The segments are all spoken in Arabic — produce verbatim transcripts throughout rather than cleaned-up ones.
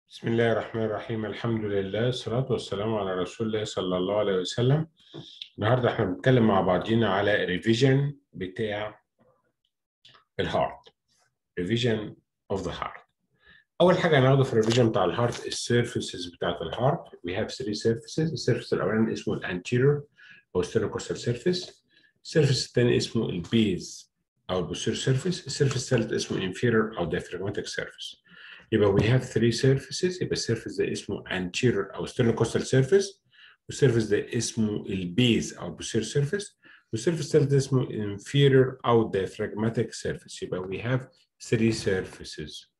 بسم الله الرحمن الرحيم. الحمد لله والصلاة والسلام على رسول الله صلى الله عليه وسلم. النهارده احنا بنتكلم مع بعضينا على ريفيجن بتاع الهارت. ريفيجن اوف ذا هارت. أول حاجة هناخده في الريفيجن بتاع الهارت السيرفيسز بتاعت الهارت. We have three surfaces. السيرفيس الأولاني اسمه الانتيريور أو ستيرنوكوستال سيرفيس. السيرفيس الثاني اسمه البيز أو البوستيريور سيرفيس. السيرفيس الثالث اسمه انفيريور أو diaphragmatic سيرفيس. يبقى we have three surfaces. يبقى السيرفيس ده اسمه anterior أو sternocostal surface، والسيرفيس ده اسمه البيز أو posterior surface، والسيرفيس الثالث اسمه inferior أو diaphragmatic surface. يبقى we have three surfaces.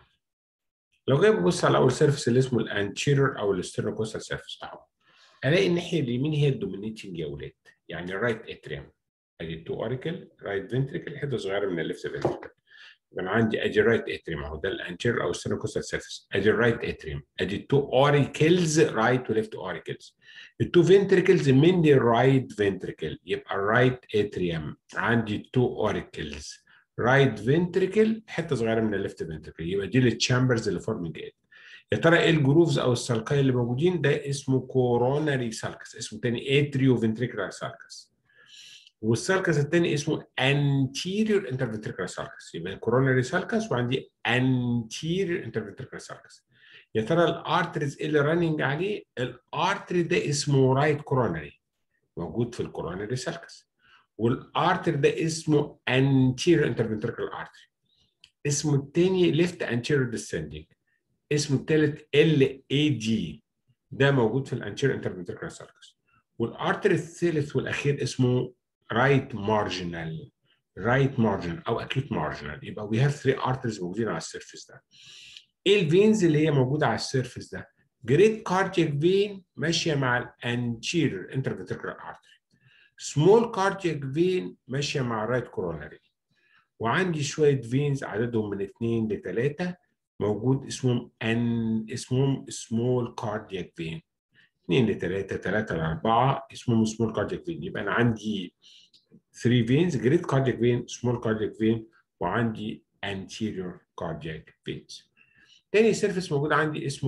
لو جاي ببص على أول سيرفيس اللي اسمه الانتيريور أو الستernocostal surface أهو، ألاقي الناحية اليمين هي الدومينيتنج يا ولاد، يعني الرايت اتريوم. أدي التو أوريكل، رايت فنتريكل، حتة صغيرة من الليفت فنتريكل. يبقى عندي ادي الرايت اتريوم اهو، ده الانتير او ستيرنوكوستال سيرفيس. ادي الرايت اتريوم، ادي التو اوريكلز، رايت وليفت اوريكلز. التو فنتريكلز من الرايت فنتريكل، يبقى الرايت اتريوم عندي التو اوريكلز، رايت فنتريكل، حته صغيره من الليفت فنتريكل. يبقى دي التشامبرز اللي فورمنج ايه. يا ترى ايه الجروفز او السالكاي اللي موجودين؟ ده اسمه كوروناري سالكس، اسمه تاني اتريو فنتريكولار سالكس. والسالكس الثاني اسمه anterior interventricular sulcus. يبقى coronary sulcus وعندي anterior interventricular sulcus. يا ترى الارتريز اللي راننج عليه؟ الارتري ده اسمه رايت coronary، موجود في الكوروناري سالكس. والارتري ده اسمه anterior interventricular artery. اسمه الثاني left anterior descending. اسمه الثالث ال اي دي، ده موجود في الانتيريور انترفنتريكولار سالكس. والارتري الثالث والاخير اسمه رايت مارجنال، رايت مارجنال او اكيوت مارجنال. يبقى وي هاف ثلاثة ارتريز موجودين على السيرفيس ده. ايه الفينز اللي هي موجوده على السيرفيس ده؟ جريت كاردياك فين ماشيه مع الانتيريور انترفنتريكولار ارتري، سمول كاردياك فين ماشيه مع الرايت كوروناري، وعندي شويه فينز عددهم من اثنين لثلاثه موجود اسمهم ان اسمهم سمول كاردياك فين. اثنين لثلاثة، ثلاثة لأربعة اسمهم سمول كاردياك فين. يبقى أنا عندي ثلاثة فينز، جريت كاردياك فين، سمول كاردياك فين، وعندي anterior cardiac veins. تاني سيرفيس موجود عندي اسمه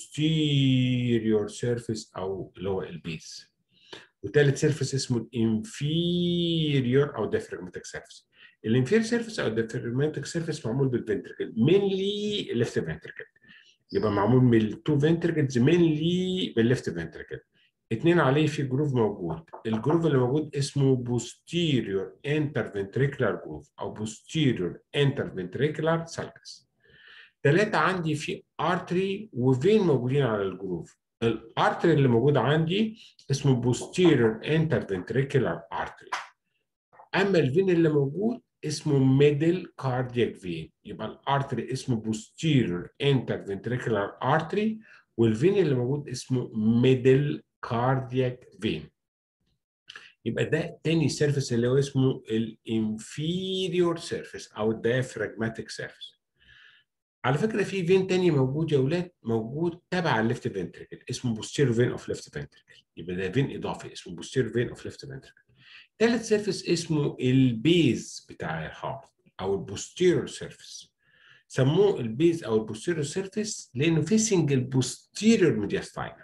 البوستيريور سيرفيس أو اللي هو البيس. وثالث سيرفيس اسمه الانفيريور أو diaphragmatic سيرفيس. الانفيريور سيرفيس أو diaphragmatic سيرفيس معمول بالفنتركل، مينلي الليفت فنتركل. يبقى معمول من التو فنتركلز مينلي بالليفت فنتركل. اتنين عليه في جروف موجود، الجروف اللي موجود اسمه posterior interventricular groove او posterior interventricular sulcus. ثلاثة عندي في artery وفين موجودين على الجروف. الارتري اللي موجود عندي اسمه posterior interventricular artery. اما الفين اللي موجود اسمه ميدل كاردياك فين. يبقى الارتري اسمه posterior interventricular artery، والفين اللي موجود اسمه ميدل كاردياك فين. يبقى ده تاني سيرفيس اللي هو اسمه الانفيريور سيرفيس او الديافراجماتيك سيرفيس. على فكره في فين تاني موجود يا اولاد، موجود تبع الليفت فنتريكل، اسمه posterior vein of left ventricle. يبقى ده فين اضافي اسمه posterior vein of left ventricle. ثالث سيرفيس اسمه البيز بتاع الهارت او البوستيريور سيرفيس. سموه البيز او البوستيريور سيرفيس لانه فيسنج البوستيريور ميدياستاينم،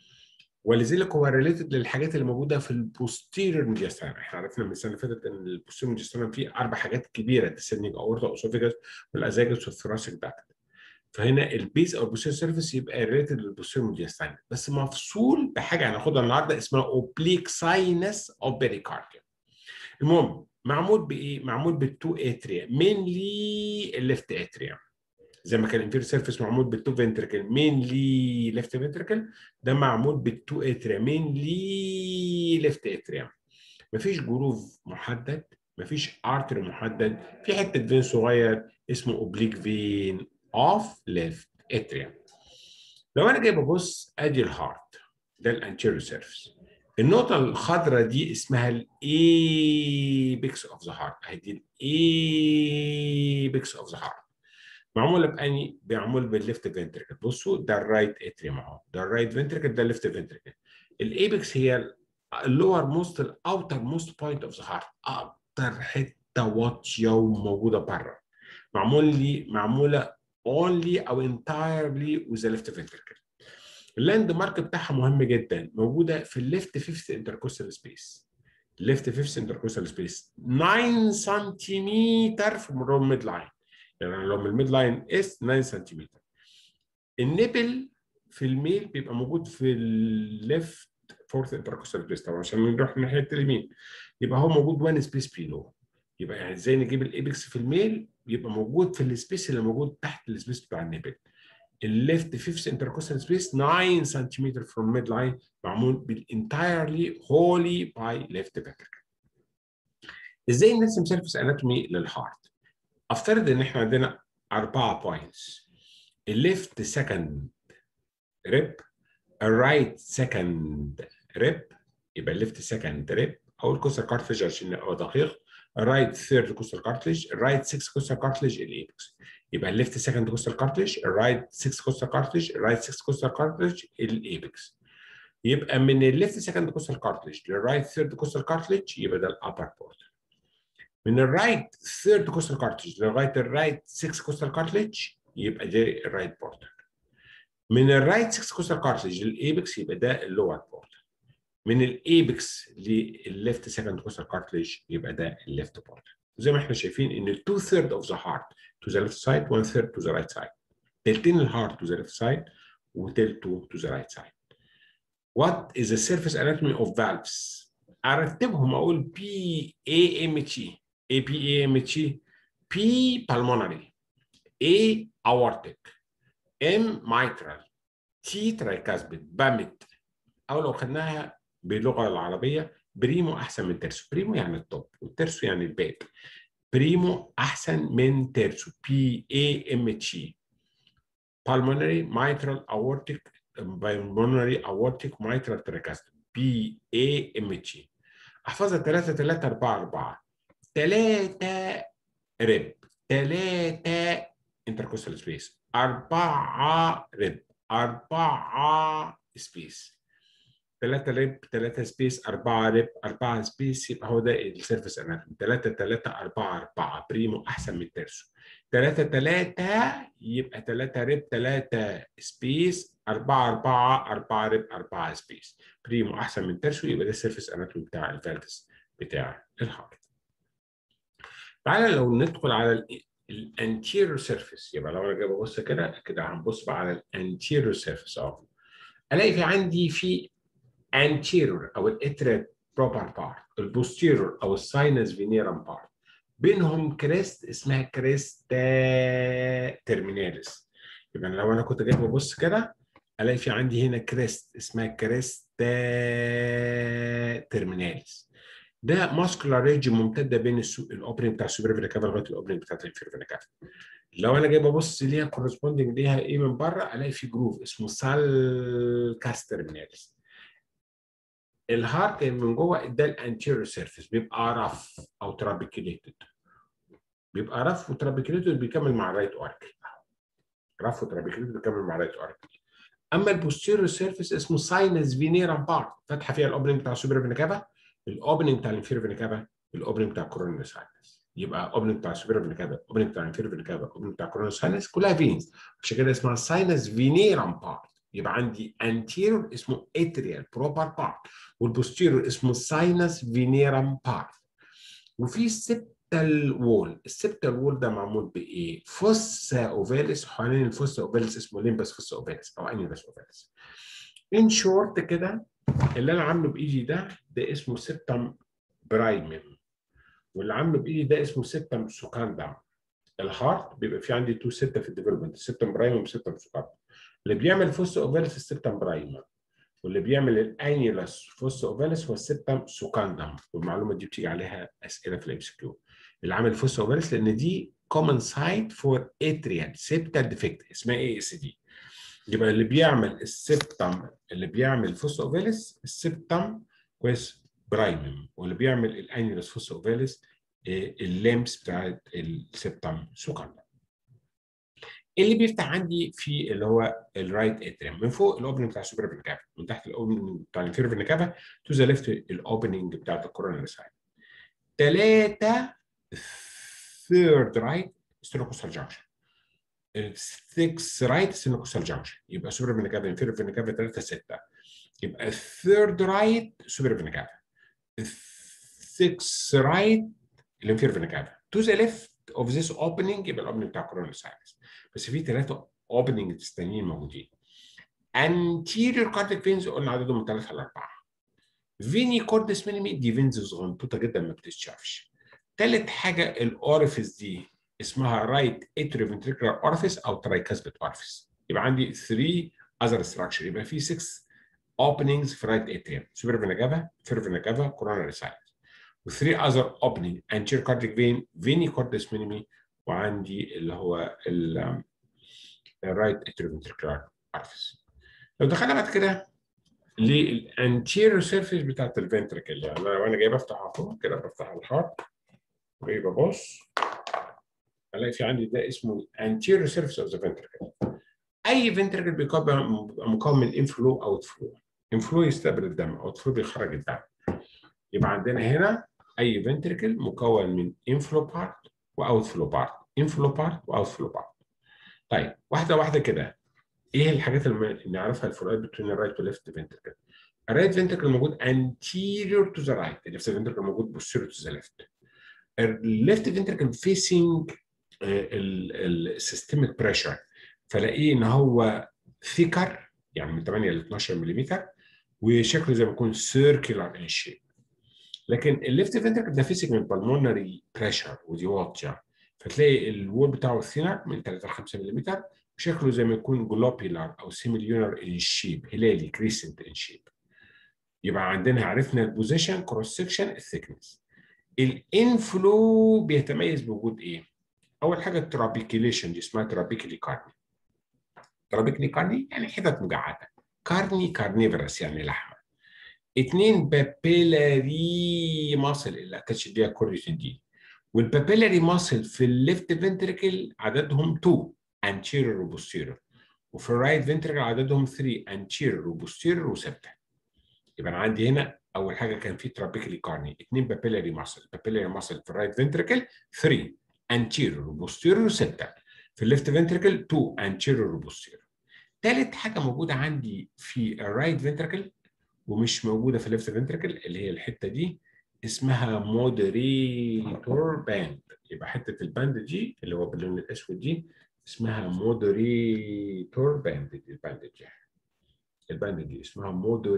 ولذلك هو ريليتد للحاجات اللي موجوده في البوستيريور ميدياستاينم. احنا عرفنا من السنه اللي فاتت ان البوستيريور ميدياستاينم فيه اربع حاجات كبيره، الديسندنج اورتا اوسوفيجاس والازاجس والثوراسيك داكت. فهنا البيز او البوستيريور سيرفيس يبقى ريليتد للبوستيريور ميدياستاينم، بس مفصول بحاجه هناخدها النهارده اسمها اوبليك ساينس اوف بيريكارديوم. المهم معمول بايه؟ معمول بالتو اتريا مينلي الليفت اتريا، زي ما كان الانفير سيرفيس معمول بالتو فنتركل مينلي ليفت فنتركل، ده معمول بالتو اتريا مينلي ليفت اتريا. مفيش جروف محدد، مفيش ارتري محدد، في حته فين صغير اسمه اوبليك فين اوف ليفت اتريا. لو انا جاي ببص ادي الهارت، ده الانتيريور سيرفيس. النقطة الخضراء دي اسمها الايبكس اوف ذا هارت، دي الايبكس اوف ذا هارت. معمولة بأني معمول بالليفت فنتركل. بصوا ده الرايت اتريوم اهو، ده الرايت فنتركل، ده الليفت فنتركل. الايبكس هي اللور موست الاوتر موست بوينت اوف ذا هارت، اكتر حتة واطية وموجودة بره. معمول لي معمولة only او entirely with the left ventricle. اللاند مارك بتاعها مهم جدا، موجوده في الليفت فيفث انتركوستال سبيس. ليفت فيفث انتركوستال سبيس تسعة سنتيمتر from الميد لاين، يعني لو من الميد لاين اس تسعة سنتيمتر. النبل في الميل بيبقى موجود في الليفت فورث انتركوستال سبيس، طبعا عشان نروح من ناحيه اليمين يبقى هو موجود وان سبيس بيلو. يبقى يعني ازاي نجيب الايبكس في الميل؟ يبقى موجود في السبيس اللي موجود تحت السبيس بتاع النبل. الليفت فيفث انتركوستال سبيس تسعة سنتيمتر from mid line، معمول بالانتايرلي هولي باي ليفت فنتركل. ازاي نرسم سيرفيس اناتومي للهارت؟ افترض ان احنا عندنا اربعه بوينتس، الليفت سكند ريب، الرايت سكند ريب، يبقى الليفت سكند ريب او الكوستال كارتليج عشان ابقى دقيق، الرايت ثيرد كوستال كارتليج، الرايت سكس كوستال كارتليج، الايبكس. يبقى الليفت سكند كوستال كارتليج، الرايت سكس كوستال كارتليج، الرايت سكس كوستال كارتليج، الايبكس. يبقى من الليفت سكند كوستال كارتليج للرايت ثيرد كوستال كارتليج يبقى ده الابر بورت. من الرايت ثيرد كوستال كارتليج لغايه الرايت سكس كوستال كارتليج يبقى ده الرايت بورت. من الرايت سكس كوستال كارتليج للايبكس يبقى ده اللور بورت. من الايبكس للليفت سكند كوستال كارتليج يبقى ده الليفت بورت. زي ما احنا شايفين ان two third of the heart to the left side, one third to the right side. تلتين الهارت to the left side وتلته to the right side. What is the surface anatomy of valves؟ ارتبهم اقول P A M T. A P A M T. P pulmonary. A aortic. M mitral. T tricuspid. بامت. او لو خدناها باللغه العربيه بريمو احسن من ترسو. بريمو يعني التوب والترسو يعني الباب. بريمو احسن من ترسو. بي اي ام تي. pulmonary mitral aortic pulmonary aortic mitral tricuspid. بي اي ام تي. احفظها ثلاثة ثلاثة أربعة أربعة. ثلاثة ريب، ثلاثة انتركوستال سبيس، أربعة ريب، أربعة سبيس. ثلاثة ريب، ثلاثة سبيس، أربعة ريب، أربعة سبيس، يبقى هو ده السيرفيس اناتومي. ثلاثة ثلاثة أربعة أربعة، بريمو أحسن من ترسو. ثلاثة ثلاثة يبقى ثلاثة ريب، ثلاثة سبيس، أربعة أربعة، أربعة ريب، أربعة سبيس، بريمو أحسن من ترسو. يبقى ده السيرفيس اناتومي بتاع الفالفس بتاع الهارت. تعالى لو ندخل على الانتيريور سيرفيس، يبقى لو انا جاي ببص كده كده هنبص بقى على الانتيريور سيرفيس اهو. الاقي في عندي في anterior او الاتريال بروبر بارت، البوستيرور او الساينس فينيرم بارت، بينهم كريست اسمها كريستا تيرميناليس. يبقى لو انا كنت جاي ببص كده الاقي في عندي هنا كريست اسمها كريستا تيرميناليس. ده ماسكولار ريدج ممتده بين الاوبننج بتاع السوبر فينا كافا لغايه الاوبننج بتاعت الانفير فينا كافا. لو انا جاي ببص ليها كورسبوندنج ليها ايه من بره الاقي في جروف اسمه سالكاس تيرميناليس. الهارت من جوه ده الانتيريور سيرفيس بيبقى رف او ترابيكيليتد، بيبقى رف وترابيكيليتد بيكمل مع الرايت اوركل. رف وترابيكيليتد بيكمل مع الرايت اوركل. اما البوستيريور سيرفيس اسمه ساينس فينيرم بارت، فاتحه فيها الاوبننج بتاع السوبر فينا كافا، الاوبننج بتاع الانفير فينا كافا، الاوبننج بتاع الكوروناري ساينس. يبقى اوبننج بتاع السوبر فينا كافا، اوبننج بتاع الانفير فينا كافا، اوبننج بتاع الكوروناري ساينس، كلها فينز، عشان كده اسمها ساينس فينيرم بارت. يبقى عندي انتيريور اسمه اتريال بروبر بارت، والبوستيريور اسمه ساينس فينيرم بارت. وفي السبتال وول، السبتال وول ده معمول بايه؟ فوسا اوفاليس، حوالين الفوسا اوفاليس اسمه ليمبس فوسا اوفاليس او انيولس اوفاليس. ان شورت كده اللي انا عامله بايدي ده ده اسمه سبتم برايمم، واللي عامله بايدي ده اسمه سبتم سوكاندم. الهارت بيبقى في عندي تو سته في الديفلوبمنت، سبتم برايمم وسبتم سوكاندم. اللي بيعمل فوسا اوفاليس السبتم برايمم، واللي بيعمل الانيولس فوسا اوفاليس هو السبتم سوكاندم. والمعلومه دي بتيجي عليها اسئله في الام سي كيو. اللي عامل فوسا اوفاليس لان دي كومن سايت فور اتريال سيبتال ديفكت اسمها اي اس دي. يبقى اللي بيعمل السبتم، اللي بيعمل فوسا اوفاليس السبتم كويس برايمم، واللي بيعمل الانيولس فوسا اوفاليس الليمس بتاعت السبتم سوكاندم. اللي بيفتح عندي في اللي هو الرايت اتريم من فوق الاوبننج بتاع السوبر فينا كافا، من تحت الاوبننج بتاع الانفير فينا كافا تو ذا ليفت الاوبننج بتاعت الكوروناري سايد. ثلاثه ثيرد رايت ستينوكوستال جانكشن. السكس رايت ستينوكوستال جانكشن، يبقى سوبر فينا كافا انفيريور فينا كافا ثلاثة ستة، يبقى الثيرد رايت سوبر فينا كافا، السكس رايت الانفيريور فينا كافا. تو ذا ليفت اوف ذيس اوبننج يبقى الاوبننج بتاع كورونال ساينس. بس في ثلاثه اوبننجز تانيين موجودين. anterior cardiac veins قلنا عددهم من ثلاثه لاربعه. فيني كوردس مينيمي دي فينز صغنطوطه جدا ما بتتشافش. ثالث حاجه الاوريفيس دي اسمها رايت اتريوفنتريكولار اوريفيس او ترايكاسبيد اوريفيس. يبقى عندي ثلاثة اذر ستراكشر، يبقى في ستة openings في رايت اتريوم، سوبر فينا كافا، انفيريور فينا كافا، كوروناري ساينس. و three other opening anterior cardiac vein, veni cordis minimi، وعندي اللي هو ال right atrioventricular orifice. لو دخلنا بعد كده للانتيريور سيرفيس بتاعت الفنتركل، يعني انا وانا جاي بفتح اهو كده، بفتح الهارت وجاي ببص الاقي في عندي ده اسمه anterior surface of the ventricle. اي فنتركل بيبقى مكون من انفلو اوت فلو. انفلو يستقبل الدم، اوت فلو بيخرج الدم. يبقى عندنا هنا اي فنتركل مكون من انفلو بارت واوت فلو بارت، انفلو بارت واوت فلو بارت. طيب واحده واحده كده، ايه الحاجات اللي نعرفها الفروقات بين الرايت والليفت فنتركل؟ الرايت فنتركل موجود anterior to the right، الليفت فنتركل موجود posterior to the left. الليفت فنتركل فيسنج السيستميك بريشر، فلاقيه ان هو ثيكر يعني من ثمانية ل اثناشر ملم، وشكله زي ما يكون سيركلر ان شيب. لكن الليفت فنتركل ده فيسك من بالمونري بريشر ودي واطيه، فتلاقي الوول بتاعه ثينر من ثلاثة ل خمسة ملم، وشكله زي ما يكون جلوبيلار او سيميليونر ان شيب، هلالي كريسنت ان شيب. يبقى عندنا عرفنا البوزيشن، كروس سكشن، الثيكنس. الانفلو بيتميز بوجود ايه؟ اول حاجه الترابيكيليشن، دي اسمها ترابيكيلي كارني. ترابيكيلي كارني يعني حتت مجعده، كارني كارنيفرس يعني لحمه. اثنين بابيلاري ماسل اللي اتاتش بيها كوريجين دي، والبابيلاري ماسل في الليفت فنتريكل عددهم اثنين anterior وبوستيريور، وفي الرايت فنتريكل عددهم ثلاثة anterior وبوستيريور وسته. يبقى انا عندي هنا اول حاجه كان في ترابيكلي كارني، اثنين بابيلاري ماسل، بابيلاري ماسل في الرايت فنتريكل ثلاثة anterior وبوستيريور وسته، في الليفت فنتريكل اثنين anterior وبوستيريور. ثالث حاجه موجوده عندي في الرايت فنتريكل ومش موجوده في الليفت فنتريكل اللي هي الحته دي، اسمها مودريتور باند. يبقى حته الباند دي اللي هو باللون الاسود دي اسمها مودريتور باند. دي الباند دي الباند دي اسمها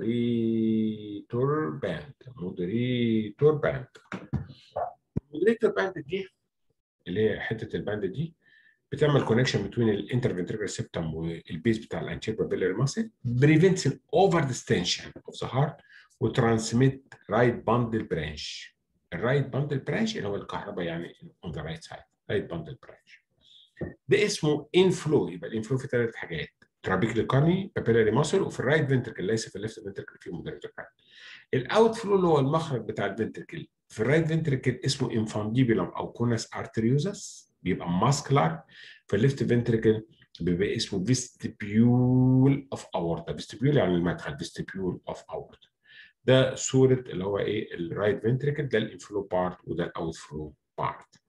مودريتور باند. مودريتور باند مودريتور باند دي اللي هي حته الباند دي بتعمل كونكشن بين الانترفنتريكال سيبتم والبيز بتاع الانتيريور بابيلاري ماسل، بريفنتس الاوفر ديستنشن اوف ذا هارت، وترانسميت رايت باندل برانش. الرايت باندل برانش اللي هو الكهرباء يعني اون ذا رايت سايد، رايت باندل برانش ده اسمه انفلو. يبقى الانفلو في ثلاث حاجات، ترابيكلي كارني، بابيلاري ماسل، وفي الرايت فنتركل ليس في الليفت فنتركل في مودريتور كارني. الاوت فلو اللي هو المخرج بتاع الفنتركل في الرايت فنتركل اسمه انفانديبولم او كونس ارتريوزس، بيبقى ماسكلار. في الليفت فنتركل بيبقى اسمه فيستبيول اوف اورتا. فيستبيول يعني المدخل، فيستبيول اوف اورتا. ده صوره اللي هو ايه الرايت فنتركل، ده الانفلو بارت وده الاوت فلو بارت.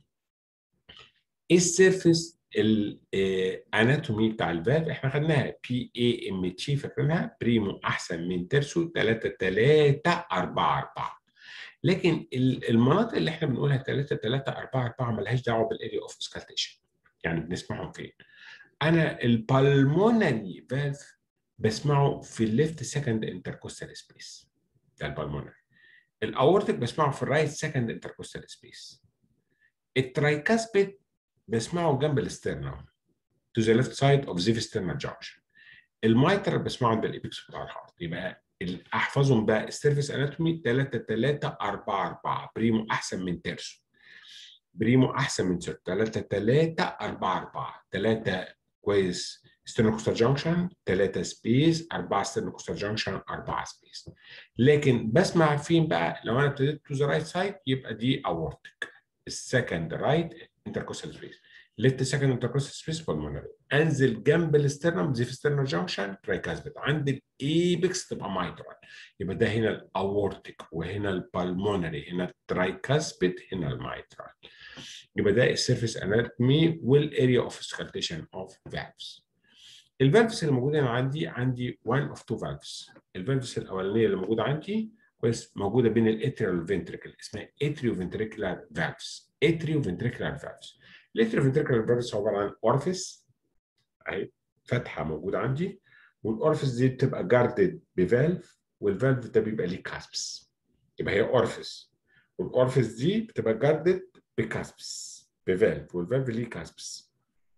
ايه السيرفيس الاناتومي بتاع الفالف؟ احنا خدناها بي اي ام تي، فاكرينها؟ بريمو احسن من ترسو، ثلاثة ثلاثة أربعة أربعة. لكن المناطق اللي احنا بنقولها ثلاثة ثلاثة أربعة أربعة مالهاش دعوه بالاريا اوف اسكالتيشن. يعني بنسمعهم فين؟ انا البالمونري فالف بسمعه في الليفت سكند انتركوستال سبيس، ده البالمونري. الاورتيك بسمعه في الرايت سكند انتركوستال سبيس. الترايكاسبيد بسمعه جنب الاسترنم to the left side of the sternal junction. المايتر بسمعه عند الابيكس بتاع الهارت. يبقى احفظهم بقى السيرفيس اناتومي ثلاثة ثلاثة أربعة أربعة، بريمو احسن من تيرسو، بريمو احسن من تيرسو، ثلاثة ثلاثة أربعة أربعة، ثلاثة كويس ستيرنوكوستال جانكشن، ثلاثة سبيس، أربعة ستيرنوكوستال جانكشن، أربعة سبيس. لكن بسمع فين بقى؟ لو انا ابتديت تو ذا رايت سايد يبقى دي اورتيك، السكند رايت انتركوستال سبيس، ليفت سكند انتركوستال سبيس بالمونري. انزل جنب الاسترنم زي في ستيرنال جانكشن ترايكاسبيد، عند الايبكس تبقى مايترال. يبقى ده هنا الاورتيك، وهنا البالمونري، هنا الترايكاسبيد، هنا المايترال. يبقى ده السيرفيس اناتومي والاريا اوف سكالتيشن اوف فالفز. الفالفز اللي موجوده هنا عندي عندي one of two valves. الفالفز الاولانيه اللي موجوده عندي كويس موجوده بين الاتريال والفنتريكل اسمها اتريو فنتريكولار فالفز. اتريو فنتريكولار فالفز. الاتريو فنتريكولار فالفز عباره عن اورفيس اهي فتحه موجوده عندي، والاورفيس دي بتبقى جاردد بفالف، والفالف ده بيبقى ليه كاسبس. يبقى هي اورفيس، والاورفيس دي بتبقى جاردد بكاسبس بفالف، والفالف ليه كاسبس.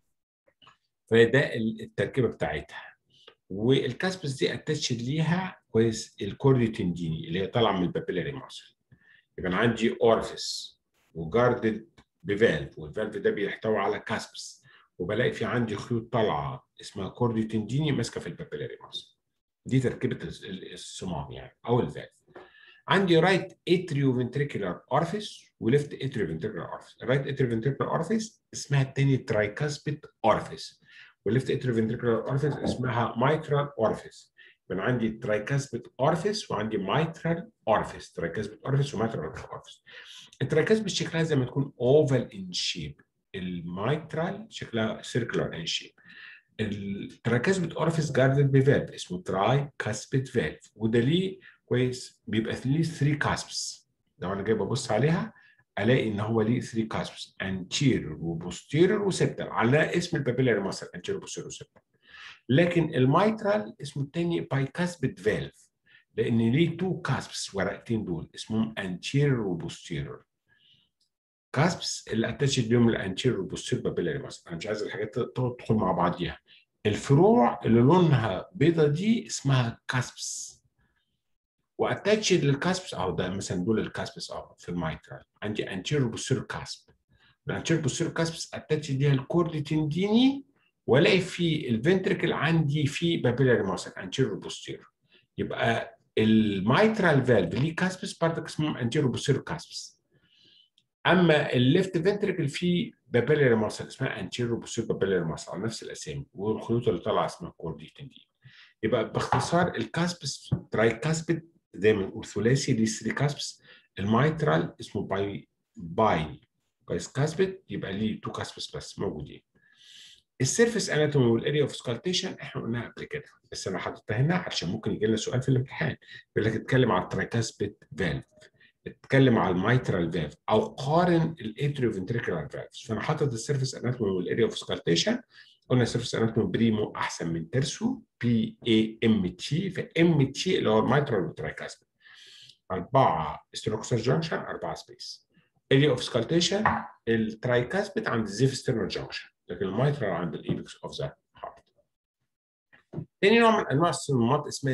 فده التركيبه بتاعتها. والكاسبس دي اتاتشد ليها كويس الكوردي تنديني اللي هي طالعه من البابيلاري ماسل. يبقى انا عندي اورفيس وجاردد بفالف، والفالف ده بيحتوي على كاسبس، وبلاقي في عندي خيوط طالعه اسمها كوردي تنديني ماسكه في البابيلاري ماسل. دي تركيبه الصمام يعني او الفالف. عندي رايت اتريو فنتريكولار اورفيس وليفت اتريو فنتريكولار اورفيس. الرايت اتريو فنتريكولار اورفيس اسمها الثاني ترايكاسبيد اورفيس، والليفت اتريو فنتريكولار اورفيس اسمها مايترال اورفيس. يبقى عندي ترايكاسبيد اورفيس وعندي مايترال اورفيس. ترايكاسبيد اورفيس ومايترال اورفيس. الترايكاسبيد شكلها زي ما تكون اوفال ان شيب، المايترال شكلها سيركلر ان شيب. الترايكاسبيد اورفيس جاردد بفالف اسمه تراي كاسبيد فالف، وده ليه كويس بيبقى ليه ثلاثة كاسبس. لو انا جاي ببص عليها الاقي ان هو ليه ثلاثة كاسبس، انتيريور وبوستيريور وسبتال، على اسم البابيلاري ماسل انتيريور وبوستيريور وسبتال. لكن المايترال اسمه الثاني بايكاسبيد فالف، لان ليه تو كاسبس ورقتين دول اسمهم انتيريور وبوستيريور. كاسبس اللي اتاتشد بيهم الانتيريور وبوستيريور بابيلاري ماسل. انا مش عايز الحاجات تدخل مع بعضيها. الفروع اللي لونها بيضه دي اسمها كاسبس، واتاتشد للكاسبس اهو. ده مثلا دول الكاسبس اهو في المايترال. عندي انتيريور بوستيريور كاسب. الانتيريور بوستيريور كاسبس اتاتشد ليها الكورد تنديني، والاقي في الفنتريكل عندي في بابيلاري ماسل انتيريور بوستيريور. يبقى المايترال فالف ليه كاسبس بارتك اسمهم انتيريور بوستيريور كاسبس. اما الليفت فنتريكل فيه بابيلاري ماسل اسمها انتيريور بوستيريور بابيلاري ماسل على نفس الاسامي، والخيوط اللي طالعه اسمها كورد تنديني. يبقى باختصار الكاسبس ترايكاسبيد زي ما نقول ثلاثي ليه ثلاثة كاسبس. المايترال اسمه باي باي كويس كاسبيد، يبقى ليه تو كاسبس بس موجودين. السيرفيس اناتومي والاريا اوف سكالتيشن احنا قلناها قبل كده، بس انا حاططها هنا عشان ممكن يجي لنا سؤال في الامتحان يقول لك اتكلم على الترايكاسبيد فالف، اتكلم على المايترال فالف، او قارن الاتريو فنتريكولار فالفز. فانا حاطط السيرفيس اناتومي والاريا اوف سكالتيشن. قلنا السيرفيس اناتومي بريمو احسن من ترسو، بي اي ام تي، فام تي اللي هو المايترال والترايكاسبيد. أربعة ستينوكسر جانكشن، أربعة سبيس. اريا اوف سكالتيشن الترايكاسبيد عند الزيف ستيرنال جانكشن، لكن المايترال عند الايبكس اوف ذا هارت. تاني نوع من انواع الصمامات اسمها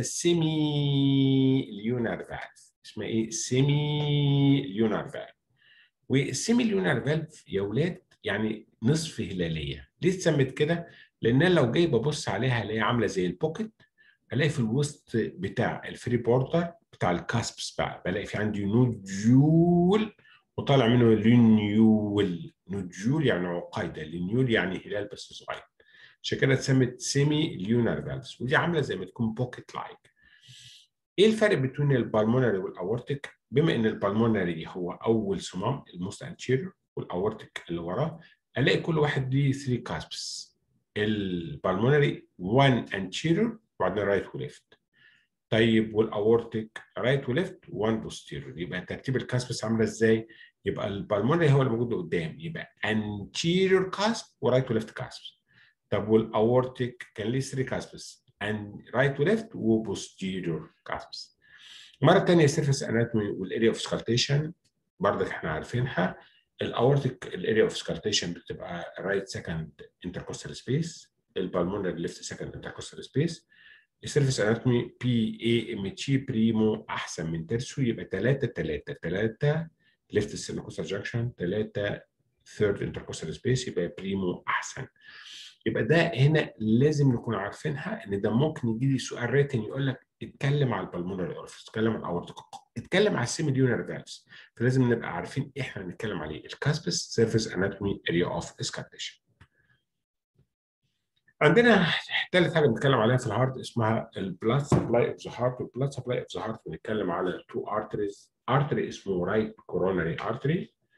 سيمي ليونار فالف. اسمها ايه؟ سيمي ليونار فالف. والسيمي ليونار فالف يا ولاد يعني نصف هلاليه. ليه اتسمت كده؟ لان انا لو جاي ببص عليها الاقيها عامله زي البوكيت، الاقي في الوسط بتاع الفري بوردر بتاع الكاسبس بقى بلاقي في عندي نوديول وطالع منه لينيول. نوديول يعني عقيده، لينيول يعني هلال بس صغير. عشان كده اتسمت سيمي ليونار فالفز، ودي عامله زي ما تكون بوكيت لايك. ايه الفرق بين البالمونري والاورتيك؟ بما ان البالمونري هو اول صمام الموست انتيريور، والاورتيك اللي وراه، الاقي كل واحد ليه ثلاثة كاسبس. البالمونري واحد انتيريور وبعدين رايت وليفت. طيب والاورتيك رايت وليفت واحد بوستيريور. يبقى ترتيب الكاسبس عامله ازاي؟ يبقى البالمونري هو اللي موجود قدام، يبقى انتيريور كاسب ورايت وليفت كاسبس. طب والاورتيك كان ليه ثلاثة كاسبس، and right وليفت وبوستيريور كاسبس. مرة تانية السيرفيس اناتومي والاريا اوف سكالتيشن برضك احنا عارفينها. الاورتيك الاريا اوف سكالتيشن بتبقى رايت سكند انتركوستال سبيس، البالمونري ليفت سكند انتركوستال سبيس. السيرفيس اناتومي بي اي ام تي بريمو احسن من ترسو، يبقى ثلاثة ثلاثة ثلاثة ليفت سيرفيكوستال جانكشن، ثلاثة ثيرد انتركوستال سبيس، يبقى بريمو احسن. يبقى ده هنا لازم نكون عارفينها، ان ده ممكن يجي لي سؤال ريتن يقول لك اتكلم على البلمونري اورفيس، اتكلم على الاورتيك، اتكلم على السيمي ليونار فالفز. فلازم نبقى عارفين احنا هنتكلم عليه. الكاسبس سيرفيس اناتومي اريا اوف اسكالتيشن. عندنا ثالث حاجه بنتكلم عليها في الهارت اسمها البلاد سبلاي اوف ذا هارت. البلاد سبلاي اوف ذا هارت بنتكلم على تو ارتريز. ارتري اسمه رايت كوروناري ارتري،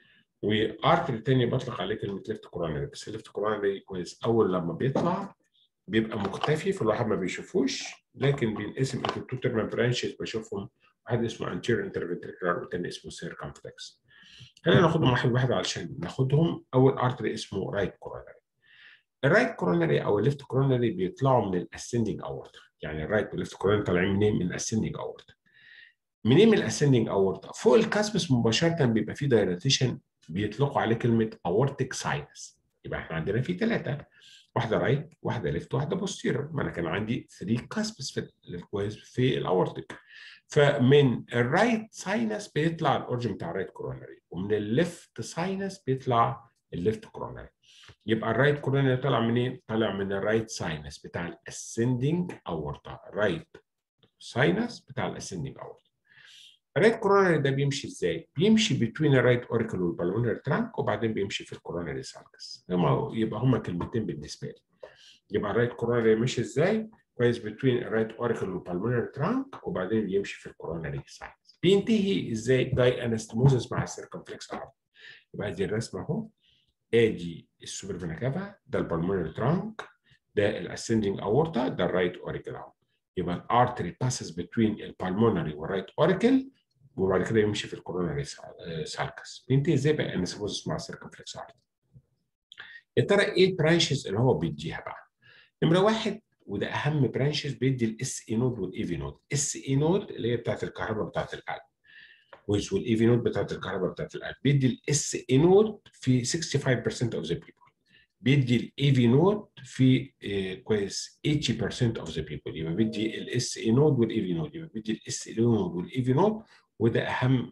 وارتري تاني بطلق عليه كلمه ليفت كورونري، بس الليفت كورونري كويس اول لما بيطلع بيبقى مختفي فالواحد ما بيشوفوش، لكن بينقسم انتو تو تيرمال برانشز بشوفهم، واحد اسمه anterior interventricular والتاني اسمه circumflex. خلينا ناخدهم واحد واحد علشان ناخدهم. اول ارتري اسمه رايت كورونري. الرايت كورونري او الليفت كورونري بيطلعوا من الاسندنج اورتا، يعني الرايت والليفت كورونري طالعين منين؟ من الاسندنج اورتا. منين من الاسندنج اورتا؟ فوق الكاسبس مباشره بيبقى فيه دايلاتيشن بيطلقوا عليه كلمه اورتيك ساينس. يبقى احنا عندنا في ثلاثه، واحده رايت واحده ليفت واحده بوستيرور، ما انا كان عندي ثلاثة كاسبس في الكويس في الاورتيك. فمن الرايت ساينس بيطلع الاورجن بتاع الرايت كورونري، ومن الليفت ساينس بيطلع الليفت كورونري. يبقى الرايت كورونري طالع منين؟ طالع من الرايت ساينس بتاع الاسندنج اورتا، رايت ساينس بتاع الاسندنج اورتا. الرايت كورونري ده بيمشي ازاي؟ بيمشي بين الرايت اوريكل والبالمونري ترانك، وبعدين بيمشي في الكورونري سالكس. يبقى هما كلمتين بالنسبه لي. يبقى الرايت كورونري ماشي ازاي؟ كويس بين الرايت اوريكل والبالمونري ترانك، وبعدين يمشي في الكورونري سالكس. بينتهي ازاي؟ داي انستموزس مع السيركمفلكس ارت. يبقى دي الرسمه اهو، ادي السوبر فينا كافا، ده البالمونري ترانك، ده الاسندنج اورتا، ده الرايت اوريكل اهو. يبقى الارتري باسز بين البالمونري والرايت اوريكل، وبعد كده يمشي في الكوروناري سالكس. بينتهي ازاي بقى؟ انسيموزس مع السيركمفلكس ارت. يا ترى ايه البرانشز اللي هو بيديها بقى؟ نمره واحد، وده اهم برانشز، بيدي الاس اي نود والاي في نود. اس اي نود اللي هي بتاعت الكهرباء بتاعت القلب، والاي في نود بتاعت الكهرباء بتاعت القلب. بيدي الاس اي نود في خمسة وستين بالمية of the people. بيدي الاي في نود في إيه كويس ثمانين بالمية of the people. يبقى بيدي الاس اي نود والاي في نود، يبقى بيدي الاس اي نود والاي في نود، وده اهم.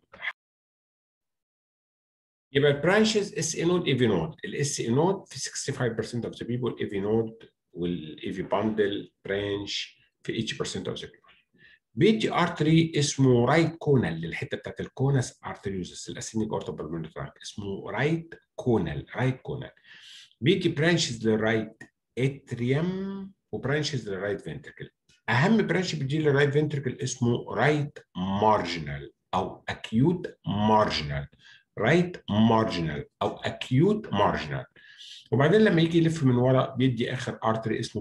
يبقى البرانشز اس اي نود اي في نود. الاس اي نود في خمسة وستين بالمية of the people، اي في نود والاي في باندل برانش في ثمانين بالمية of the people. بيدي ارتري اسمه رايت كونال للحته بتاعت الكونس ارتريوزس الاسينيك اورتا بالمونري ترانك، اسمه رايت كونال. رايت كونال بيدي برانشز للرايت اتريوم وبرانشز للرايت فنتركل. اهم برانش بيدي للرايت فنتركل اسمه رايت مارجنال او اكيوت مارجنال. رايت مارجنال او اكيوت مارجنال. وبعدين لما يجي يلف من ورا بيدي اخر ارتري اسمه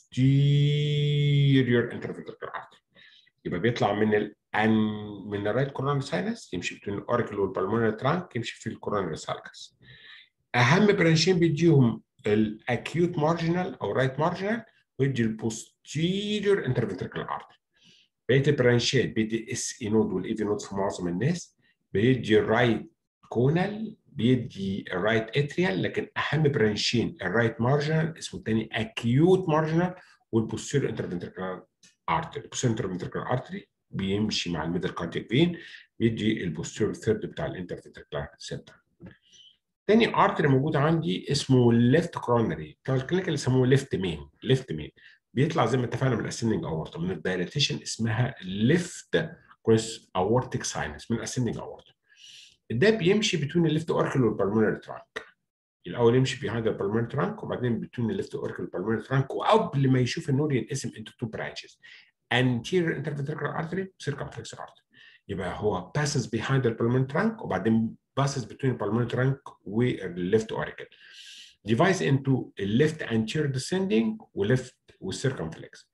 بوستيريور انترفنتركل ارتري. يبقى بيطلع من ال ان من الرايت كورونري ساينس يمشي بين الاوريكل والبالمونري ترانك، يمشي في الكورونري سالكس. اهم برانشين بيديهم الاكيوت مارجنال او رايت مارجنال، ويدي البوستيريور انترفنتركل ارتري. بقيه البرانشات بيدي اس اي نود والاي في نود في معظم الناس، بيدي الرايت كونال، بيدي الرايت اتريال، لكن اهم برانشين الرايت مارجنال اسمه الثاني اكيوت مارجنال، والبوستيريور انترفنتركل ارتري. البوستيريور انترفنتركل ارتري بيمشي مع الميدل كاردياك فين، بيدي البوستيريور ثيرد بتاع الانترفنتركل سنتر. تاني ارتري موجود عندي اسمه ليفت كرونري، بتاع الكلينيكال اللي يسموه ليفت مين. ليفت مين بيطلع زي ما اتفقنا من الاسندنج اورتا، من الدايلاتيشن اسمها ليفت كويس اورتيك ساينس من الاسندنج اورتا. ده بيمشي بين الليفت اوركل والبالمونري ترانك. الاول يمشي بيهايند البالمونري ترانك، وبعدين بين الليفت اوركل والبالمونري ترانك، وقبل ما يشوف النور ينقسم انتو تو برانشز، anterior interventricular artery circumflex artery. يبقى هو passes behind the pulmonary trunk، وبعدين passes between the pulmonary trunk والليفت auricle. divides into left anterior descending وليفت والcircumflex.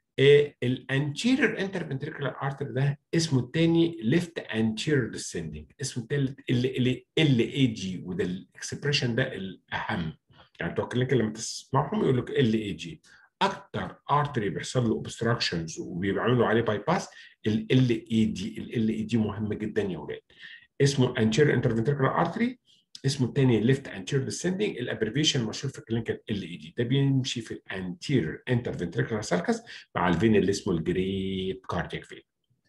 الانتيريور انترفنتريكولار ارتري ده اسمه الثاني ليفت انتيريور ديسندنج، اسمه الثالث ال ال اي جي، وده الاكسبريشن ده الاهم. يعني بتوع الكلينيكال لما تسمعهم يقول لك ال اي جي. اكتر ارتري بيحصل له اوبستراكشنز وبيعملوا عليه باي باس ال ال اي جي. ال اي جي مهم جدا يا اولاد. اسمه انتيريور انترفنتريكولار ارتري، اسمه الثاني ليفت انتيريور ديسندنج. الابريفيشن المشهور في الكلينيكال ال اي جي. ده بيمشي في الانتيريور انترفنتريكولار سالكس مع الفين اللي اسمه الجريت كاردياك فين.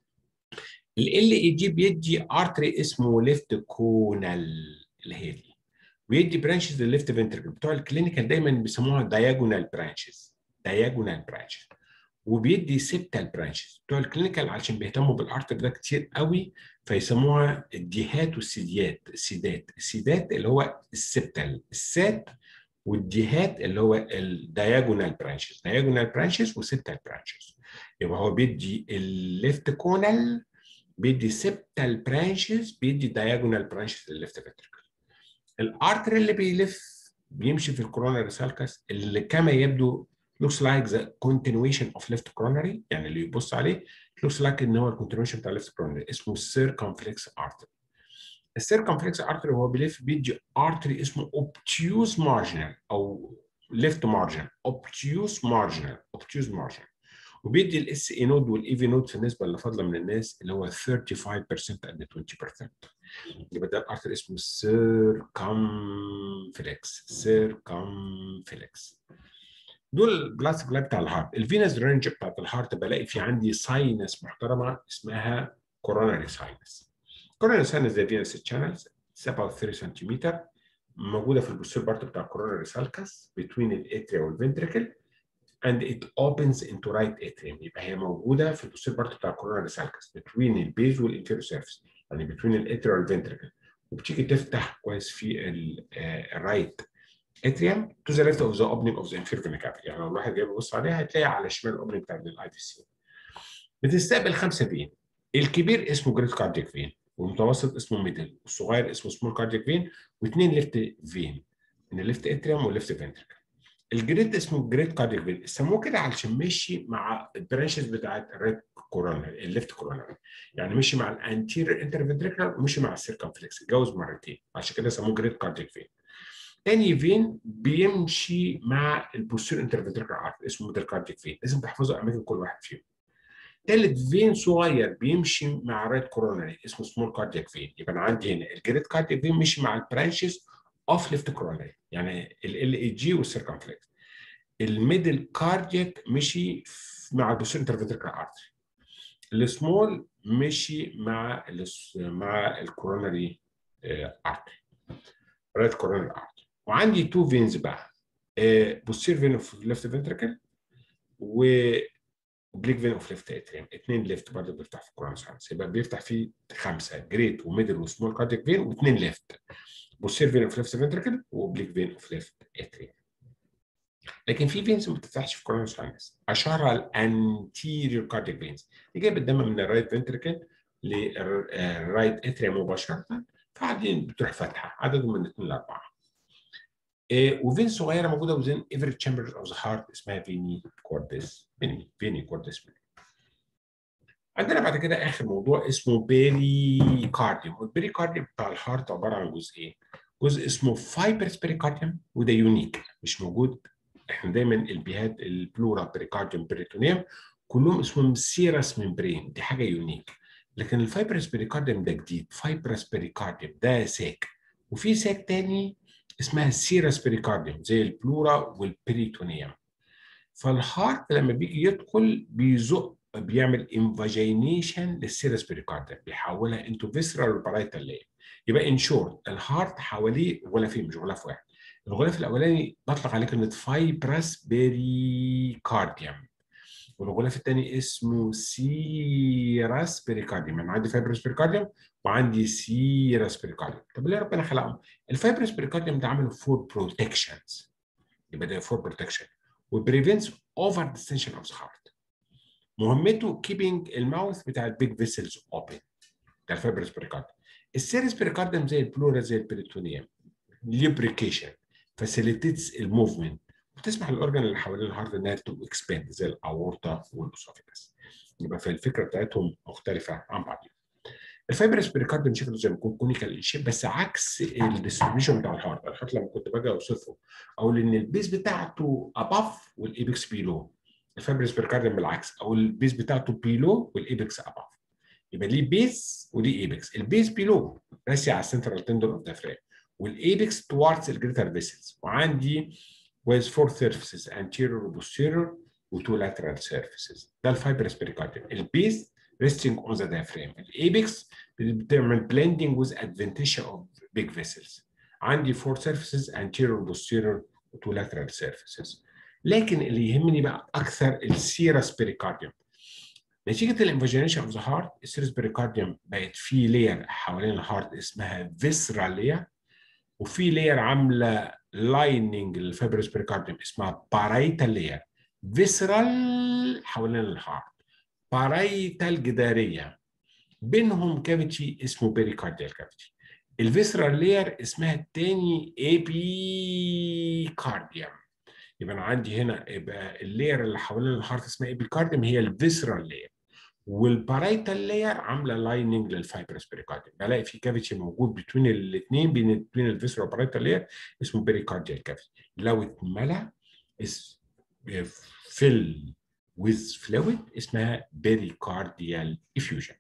ال اي جي بيدي ارتري اسمه ليفت كونال اللي هي دي، ويدي برانشز للليفت فنتركل. بتوع الكلينيكال دايما بيسموها دايجونال برانشز. دايجونال برانشز. وبيدي سيبتال برانشز. بتوع الكلينيكال عشان بيهتموا بالارتر ده كتير قوي فيسموها الديهات والسيديات. السيدات السيدات اللي هو السيبتال السات، والديهات اللي هو الدايجونال برانشز. دايجونال برانشز وسيبتال برانشز. يبقى هو بيدي الليفت كونال، بيدي سيبتال برانشز، بيدي دايجونال برانشز للليفت فنتركل. الارتري اللي بيلف بيمشي في الكوروناري سالكس اللي كما يبدو looks like the continuation of left coronary، يعني اللي يبص عليه looks like ان هو الكونتينيوشن بتاع left coronary، اسمه circumflex artery. السيركمفلكس ارتري هو بيلف بيدي ارتري اسمه obtuse marginal او left marginal obtuse marginal obtuse marginal، وبيدي الاس اي نود والاي في نود في النسبه اللي فاضله من الناس اللي هو خمسة وثلاثين بالمية and عشرين بالمية. يبقى ده الارتري اسمه سيركمفلكس سيركمفلكس. دول البلاد سبلاي بتاع الهارت. الفينس رينج بتاعت الهارت بلاقي في عندي ساينس محترمه اسمها كوروناري ساينس. كوروناري ساينس زي فينس تشانلز سبعة وثلاثين سنتيمتر، موجوده في البوستير بارت بتاع الكوروناري سالكس بين الاتريا والفنتريكل and it opens into right atrium. يبقى هي موجوده في البوستير بارت بتاع الكوروناري سالكس between البيز والانفيريور سيرفيس، يعني between الاتريا والفنتريكل، وبتيجي تفتح كويس في الرايت اتريوم to the left of the opening of the inferior vena cava. يعني لو الواحد جاي يبص عليها هتلاقي على الشمال الاوبننج بتاع الاي في سي. بتستقبل خمسه فين، الكبير اسمه جريت كاردياك فين، والمتوسط اسمه ميدل، والصغير اسمه سمول كاردياك فين، واثنين ليفت فين من الليفت اتريوم والليفت فنتريكل. الجريد اسمه جريت كاردياك فين، سموه كده علشان مشي مع البرانشز بتاعت الريد كوروناري الليفت كوروناري، يعني مشي مع الانتيريور انترفنتريكولار ومشي مع السيركمفلكس، اتجوز مرتين عشان كده سموه جريت كاردياك فين. تاني فين بيمشي مع البوستيريور انترفنتريكولار ارت اسمه ميدل كاردياك فين، لازم تحفظوا اماكن كل واحد فيهم. تالت فين صغير بيمشي مع رايت كوروناري اسمه سمول كاردياك فين. يبقى انا عندي هنا الجريت كاردياك فين مشي مع البرانشز اوف ليفت كوروناري، يعني ال اي جي والسيركمفلكس. الميدل كاردياك مشي مع البوستيريور انترفنتريكولار ارتري. السمول مشي مع مع الكوروناري ارتري، رايت كوروناري ارتري. وعندي تو فينز بقى، بوستير فين اوف ليفت فنتريكل و بليك فين اوف ليفت اتريم، اثنين ليفت برضه بيفتح في الكوروناري ساينس، يبقى بيفتح فيه خمسه جريت وميدل وسمول كاردياك فين واثنين ليفت، بوستير فين اوف ليفت فنتريكل وبليك فين اوف ليفت اتريم. لكن في فينز ما بتفتحش في الكوروناري ساينس، اشهرها الانتيريور كاردياك فينز اللي جايب الدم من الرايت فنتريكل للرايت اتريم مباشره، فعادين بتروح فاتحه، عددهم من اثنين لاربعه. إيه وفين صغيره موجوده وزين every chamber of the heart اسمها فيني كوردس فيني فيني كوردس فيني. عندنا بعد كده اخر موضوع اسمه بيري كارديوم، والبيري كارديوم بتاع الهارت عباره عن جزئين، جزء اسمه فايبرس بيريكارديوم وده يونيك مش موجود. احنا دايما البيهات البلورا بيريكارديوم بريتونيوم كلهم اسمهم سيرس ممبرين، دي حاجه يونيك. لكن الفايبرس بيريكارديوم ده جديد، فايبرس بيريكارديوم ده ساك، وفي ساك تاني اسمها السيرس بيريكارديوم زي البلورا والبريتونيوم. فالهارت لما بيجي يدخل بيزق، بيعمل انفاجينيشن للسيرس بيريكارديوم، بيحولها انتو فيسرال وبرايتال لاير. يبقى ان شورت الهارت حواليه غلافين مش غلاف واحد. الغلاف الاولاني بطلق عليه كلمه فايبرس بيريكارديوم، والغلاف الثاني اسمه سيرس بيريكارديوم. انا عندي فايبرس بيريكارديوم وعندي سيرس بيريكارديوم. طب ليه ربنا خلقهم؟ الفايبرس بيريكارديوم ده عامل فور بروتكشنز، يبقى ده فور بروتكشن وبريفنتس اوفر ديستنشن اوف ذا هارت. مهمته كيبنج الماوث بتاع البيج فيسلز اوبن، ده الفايبرس بيريكارديوم. السيرس بيريكارديوم زي البلورا زي البريتونيوم، ليبريكيشن فاسيليتيتس الموفمنت، وتسمح للاورجن اللي حوالين الهارت انها تو اكسباند زي الاورطه والاسوفيجاس. يبقى في الفكره بتاعتهم مختلفه عن بعضهم. الفايبرس بيريكارديوم شكله زي ما يكون كونيكال شيب، بس عكس الديستريبيوشن بتاع الهارت. الهارت لما كنت باجي اوصفه اقول ان البيز بتاعته اباف والايبكس بيلو، الفايبرس بيريكارديوم بالعكس، او البيز بتاعته بيلو والايبكس اباف. يبقى ليه بيز وليه ايبكس، البيز بيلو راسي على السنترال تندون اوف ذا فريم، والايبكس توارds الجريتر فيسلز، وعندي with four surfaces anterior و posterior و two lateral surfaces. ده الفايبرس بيريكارديوم. البيز resting on the diaphragm. الايبكس بتعمل blending with adventitia of big vessels. عندي four surfaces anterior و posterior و two lateral surfaces. لكن اللي يهمني بقى اكثر السيرس بيريكارديوم. نتيجه الانفاجينيشن اوف ذا هارت السيرس بيريكارديوم بقت في لير حوالين الهارت اسمها فيسرال لير، وفي لير عامله لايننج للفايبرس بيريكارديوم اسمها بارايتال لير. فيسرال حوالين الهارت، بارايتال جداريه، بينهم كافيتي اسمه بيريكارديال كافيتي. الفيسرال لاير اسمها التاني ايبيكارديوم. يبقى انا عندي هنا يبقى اللاير اللي حوالين الهارت اسمها ايبيكارديوم هي الفيسرال لاير، والبارايتال لاير عامله لايننج للفايبرس بريكارديوم. بلاقي في كافيتي موجود بين الاثنين، بين بين الفيسرال والبارايتال لاير، اسمه بريكارديال كافيتي. لو اتملى فيل with fluid اسمها بريكارديال افيوجن.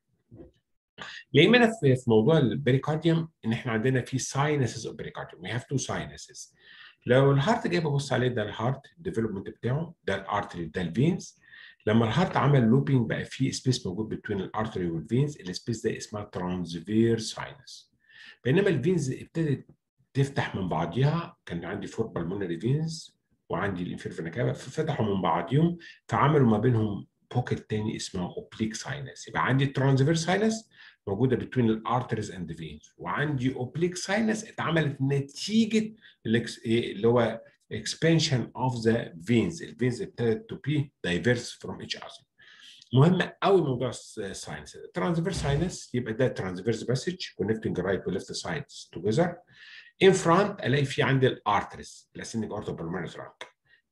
يهمنا في في موضوع البريكارديوم ان احنا عندنا في ساينسز اوف بريكارديوم، وي هاف تو ساينسز. لو الهارت جاي ببص عليه، ده الهارت الديفلوبمنت بتاعه، ده الارتري، ده الفينز. لما الهارت عمل لوبينج بقى في سبيس موجود بين الارتري والفينز، السبيس ده اسمها ترانسفيرس ساينس. بينما الفينز ابتدت تفتح من بعضيها، كان عندي فور بالمونري فينز وعندي الانفير فينا كافا، ففتحوا من بعضيهم فعملوا ما بينهم بوكيت تاني اسمها اوبليك ساينس. يبقى عندي ترانسفيرس ساينس موجوده بين الارتريز اند فينز، وعندي اوبليك ساينس اتعملت نتيجه اللي هو expansion of the veins. الفينز ابتدت to be diverse from each other. مهم قوي موضوع الساينس. الترانسفيرس ساينس يبقى ده ترانسفيرس باسج connecting right و left sides together. in front الاقي في عندي الارتريز الاسندنج اورتو بالمونري ترانك.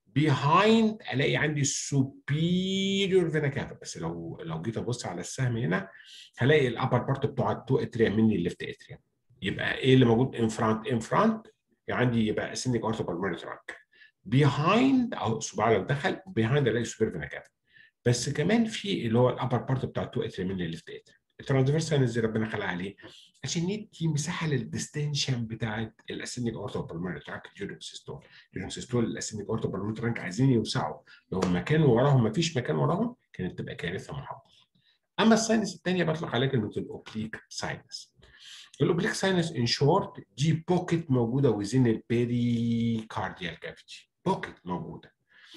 behind الاقي عندي superior vena cava. بس لو لو جيت ابص على السهم هنا هلاقي الابر بارت بتوع التو اتريا مني الليفت اتريا. يبقى ايه اللي موجود ان فرونت؟ ان فرونت عندي يبقى اسندنج اورتو بالمونري ترانك. behind او الصباع لو دخل behind الاقي superior vena cava. بس كمان في اللي هو الابر بارت بتاع التو اتريا مني الليفت اتريا. الترانسفيرس ساينس ربنا خلق عليه عشان ندي مساحه للديستنشن بتاعت الاسندنج اورتو بالمونري ترانك ديورنج سيستول. ديورنج سيستول الاسندنج اورتو بالمونري ترانك عايزين يوسعوا، لو المكان وراهم ما فيش مكان وراهم كانت تبقى كارثه محاضره. اما الساينس الثانيه بطلق عليها كلمه الاوبليك ساينس. الاوبليك ساينس ان شورت دي بوكيت موجوده وزين البيريكارديال كافيتي، بوكيت موجوده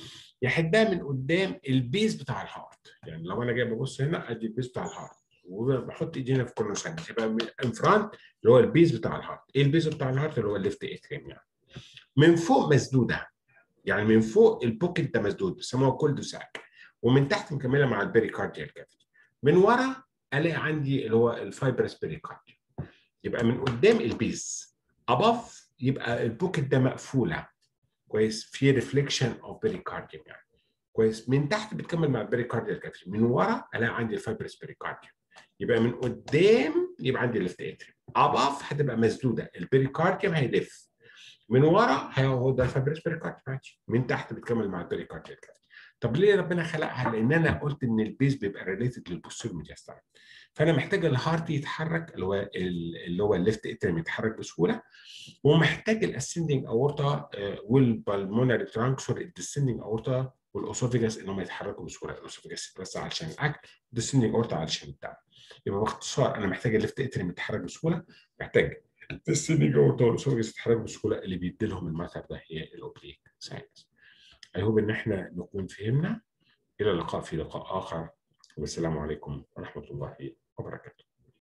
يحدها من قدام البيز بتاع الهارت. يعني لو انا جاي ببص هنا ادي البيز بتاع الهارت وبحط ايدينا في كل ساينس، يبقى من انفرانت اللي هو البيز بتاع الهارت. ايه البيز بتاع الهارت؟ اللي هو الليفت اتريم. يعني من فوق مسدوده، يعني من فوق البوكيت ده مسدود بيسموها كولد ساك، ومن تحت مكمله مع البريكارديال كافيتي. من ورا الاقي عندي اللي هو الفايبرس بريكارديوم. يبقى من قدام البيز، اباف يبقى البوكيت ده مقفوله كويس، في ريفليكشن اوف بريكارديوم يعني كويس. من تحت بتكمل مع البريكارديال كافيتي، من ورا الاقي عندي الفايبرس بريكارديوم. يبقى من قدام يبقى عندي الليفت اتريم، اباف هتبقى مسدوده البريكارديوم هيلف، من ورا هو ده الفايبرس بريكارديوم، من تحت بتكمل مع البريكارديال كافيتي. طب ليه ربنا خلقها؟ لان انا قلت ان البيز بيبقى ريليتد للبوستيريور ميدياستايل، فانا محتاج الهارت يتحرك اللي هو اللي هو الليفت اتريم يتحرك بسهوله، ومحتاج الاسندنج اورتا والبالمونري ترانكسور الديسندنج اورتا والاسوفيجاس انهم يتحركوا بسهوله. الاسوفيجاس بس علشان الاكل، الديسندنج اورتا علشان الدم. يبقى باختصار انا محتاج الليفت اتريم يتحرك بسهوله، محتاج الديسندنج اورتا والاسوفيجاس يتحركوا بسهوله. اللي بيدي لهم المثل ده هي الاوبليك ساينس. اي هوب ان احنا نكون فهمنا. الى اللقاء في لقاء اخر، والسلام عليكم ورحمه الله وبركاته.